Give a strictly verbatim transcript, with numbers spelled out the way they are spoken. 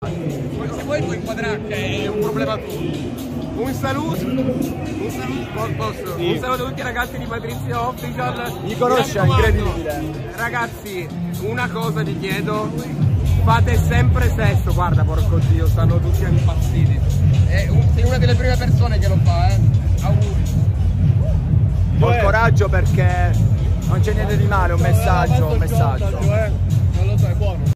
Se vuoi puoi inquadrare che è un problema tuo. Un saluto, un saluto, posso? Sì. Un saluto a tutti i ragazzi di Patrizio Official. Mi conosce, è incredibile. Ragazzi, una cosa vi chiedo, fate sempre sesso, guarda porco Dio, stanno tutti impazziti. È un, sei una delle prime persone che lo fa, eh. Auguri. Col coraggio perché non c'è niente di male, un messaggio, un messaggio. Non lo so, è buono.